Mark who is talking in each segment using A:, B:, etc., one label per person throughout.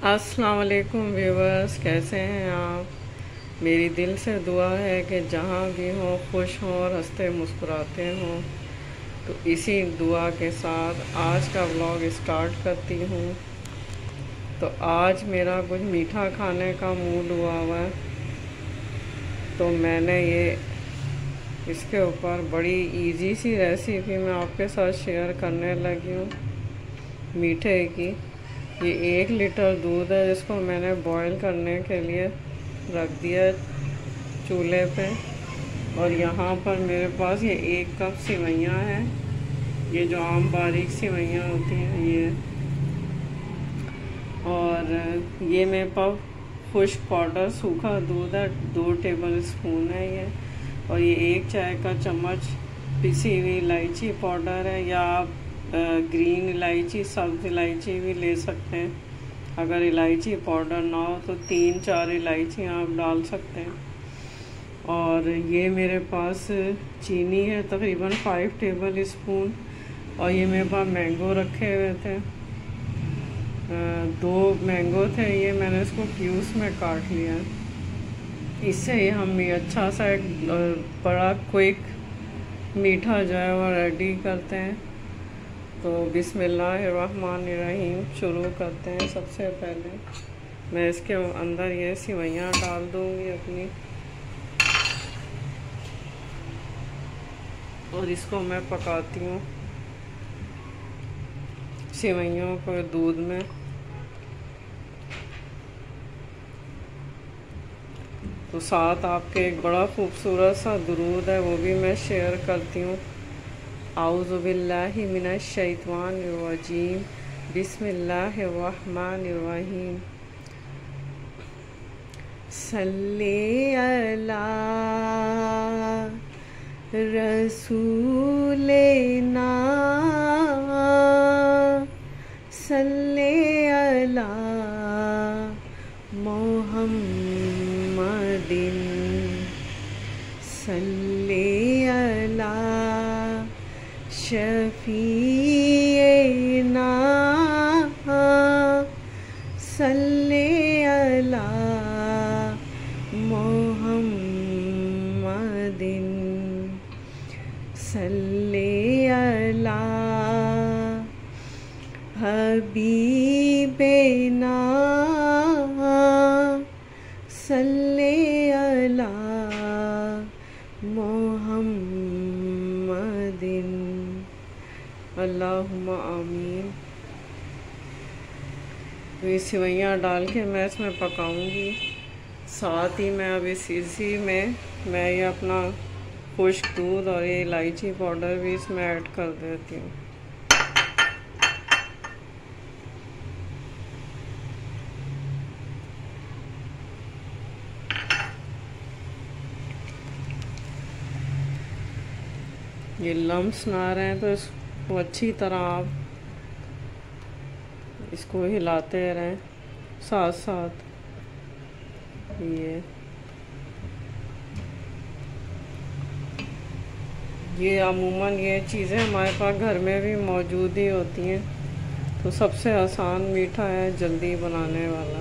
A: अस्सलाम वालेकुम व्यूवर्स, कैसे हैं आप। मेरी दिल से दुआ है कि जहाँ भी हो खुश हों और हंसते मुस्कुराते हों। तो इसी दुआ के साथ आज का व्लॉग स्टार्ट करती हूँ। तो आज मेरा कुछ मीठा खाने का मूड हुआ हुआ है, तो मैंने ये इसके ऊपर बड़ी इजी सी रेसिपी मैं आपके साथ शेयर करने लगी हूँ मीठे की। ये 1 लीटर दूध है जिसको मैंने बॉईल करने के लिए रख दिया चूल्हे पे। और यहाँ पर मेरे पास ये 1 कप सेवइयाँ हैं, ये जो आम बारीक सेवइयाँ होती हैं ये। और ये मेरे पास खुश्क पाउडर सूखा दूध है, 2 टेबल स्पून है ये। और ये 1 चाय का चम्मच पिसी हुई इलायची पाउडर है, या आप ग्रीन इलायची सब्ज़ इलायची भी ले सकते हैं। अगर इलायची पाउडर ना हो तो 3-4 इलायची आप डाल सकते हैं। और ये मेरे पास चीनी है तकरीबन 5 टेबल स्पून। और ये मेरे पास मैंगो रखे हुए थे, 2 मैंगो थे, ये मैंने इसको क्यूब्स में काट लिया। इससे हम ये अच्छा सा एक बड़ा क्विक मीठा जो है वो रेडी करते हैं। तो बिस्मिल्लाहिर्रहमानिर्रहीम शुरू करते हैं। सबसे पहले मैं इसके अंदर ये सेवइयाँ डाल दूँगी अपनी, और इसको मैं पकाती हूँ सेवइयों को दूध में। तो साथ आपके एक बड़ा खूबसूरत सा दुरूद है, वो भी मैं शेयर करती हूँ। आऊज़ु बिल्लाहि मिनश शैतानिर रजीम, बिस्मिल्लाहिर रहमानिर रहीम। सल्ले अला रसूलिना, सल्ले अला मुहम्मदिन, सल्ले अला शफीना, सल्ले अला मुहम्मदिन, सल्ले अला हबीबना, सल्ले अला मुहम्मदिन, अल्लाहुम्मा आमीन। तो ये सेवइयाँ डाल के मैं इसमें पकाऊंगी। साथ ही मैं अब इसी में मैं ये अपना खुश्क दूध और ये इलायची पाउडर भी इसमें ऐड कर देती हूँ। ये लम्स ना रहे तो इसको अच्छी तरह आप इसको हिलाते रहें साथ साथ। ये अमूमन ये चीज़ें हमारे पास घर में भी मौजूद ही होती हैं। तो सबसे आसान मीठा है, जल्दी बनाने वाला।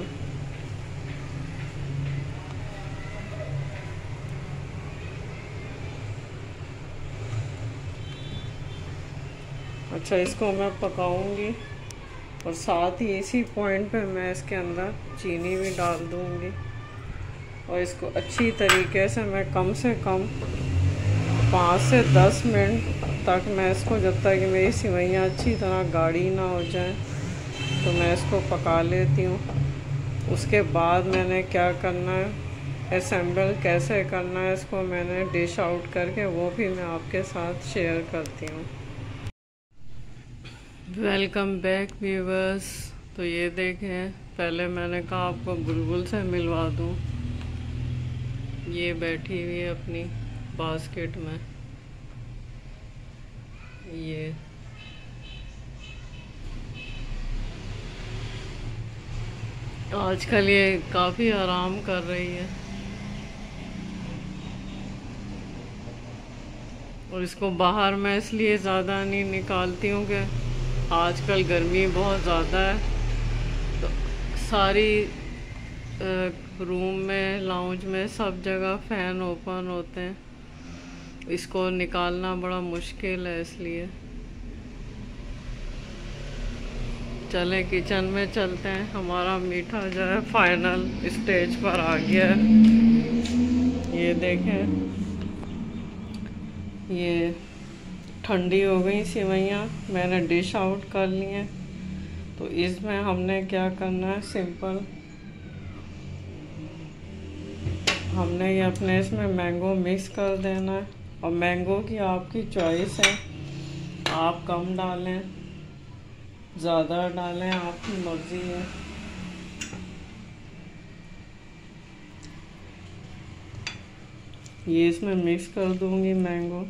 A: अच्छा, इसको मैं पकाऊंगी और साथ ही इसी पॉइंट पे मैं इसके अंदर चीनी भी डाल दूंगी। और इसको अच्छी तरीके से मैं कम से कम 5 से 10 मिनट तक मैं इसको, जब तक कि मेरी सेवइयाँ अच्छी तरह गाढ़ी ना हो जाए, तो मैं इसको पका लेती हूँ। उसके बाद मैंने क्या करना है, असेंबल कैसे करना है, इसको मैंने डिश आउट करके वो भी मैं आपके साथ शेयर करती हूँ। Welcome back viewers. तो ये देखें, पहले मैंने कहा आपको बुलबुल से मिलवा दूँ। ये बैठी हुई है अपनी बास्केट में। ये आजकल ये काफ़ी आराम कर रही है। और इसको बाहर मैं इसलिए ज़्यादा नहीं निकालती हूँ कि आजकल गर्मी बहुत ज़्यादा है, तो सारी रूम में, लाउंज में, सब जगह फ़ैन ओपन होते हैं। इसको निकालना बड़ा मुश्किल है, इसलिए चलें किचन में चलते हैं। हमारा मीठा जो है फाइनल स्टेज पर आ गया है। ये देखें, ये ठंडी हो गई सेवइयाँ, मैंने डिश आउट कर ली हैं। तो इसमें हमने क्या करना है, सिंपल हमने ये अपने इसमें मैंगो मिक्स कर देना है। और मैंगो की आपकी चॉइस है, आप कम डालें, ज़्यादा डालें, आपकी मर्ज़ी है। ये इसमें मिक्स कर दूंगी मैंगो।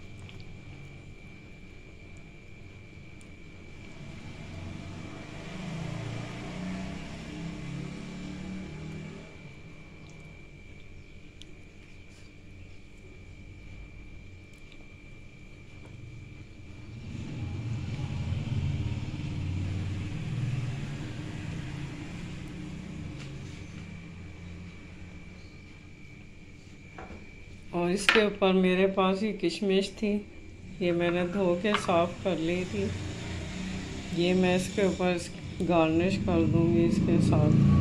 A: और इसके ऊपर मेरे पास ये किशमिश थी, ये मैंने धो के साफ़ कर ली थी। ये मैं इसके ऊपर गार्निश कर दूंगी इसके साथ।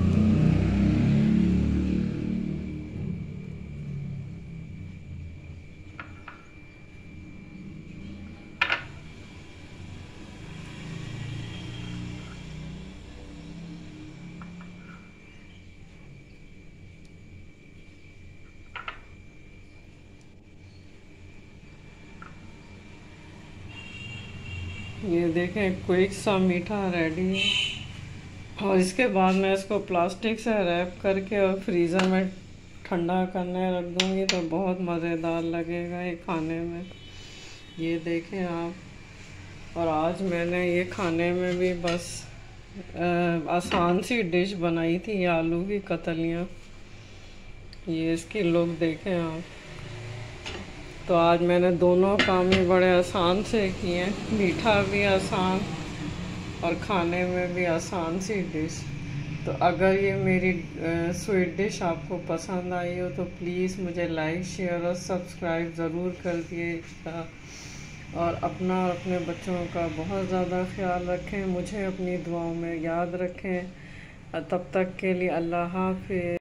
A: ये देखें, क्विक सा मीठा रेडी है। और इसके बाद मैं इसको प्लास्टिक से रैप करके और फ्रीज़र में ठंडा करने रख दूँगी, तो बहुत मज़ेदार लगेगा ये खाने में। ये देखें आप। और आज मैंने ये खाने में भी बस आसान सी डिश बनाई थी, आलू की कतलियाँ। ये इसकी लुक देखें आप। तो आज मैंने दोनों काम ही बड़े आसान से किए, मीठा भी आसान और खाने में भी आसान सी डिश। तो अगर ये मेरी स्वीट डिश आपको पसंद आई हो तो प्लीज़ मुझे लाइक, शेयर और सब्सक्राइब ज़रूर कर दिएगा। और अपना और अपने बच्चों का बहुत ज़्यादा ख्याल रखें, मुझे अपनी दुआओं में याद रखें। तब तक के लिए अल्लाह हाफ़िज़।